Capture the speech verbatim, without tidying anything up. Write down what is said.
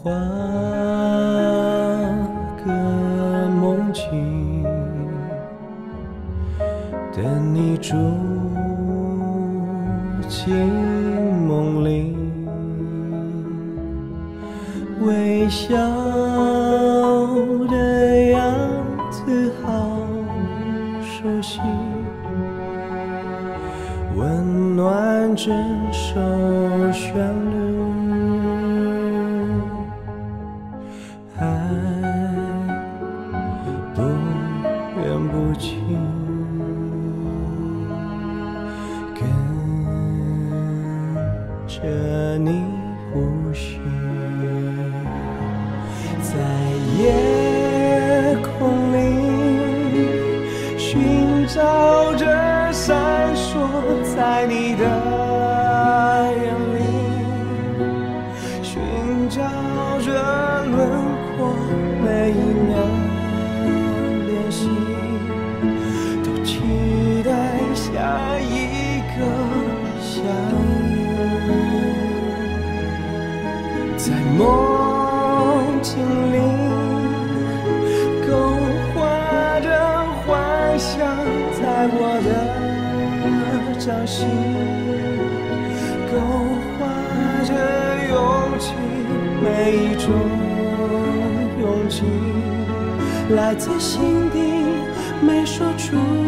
画个梦境，等你住进梦里，微笑的样子好熟悉，温暖这首旋律，爱不远不近，跟着你呼吸，在夜空里寻找着闪烁在你的眼里，寻找着轮廓，每一秒练习，都期待下一个相遇。在梦境里勾画着幻想，在我的掌心勾画着勇气，每一种勇气来自心底没说出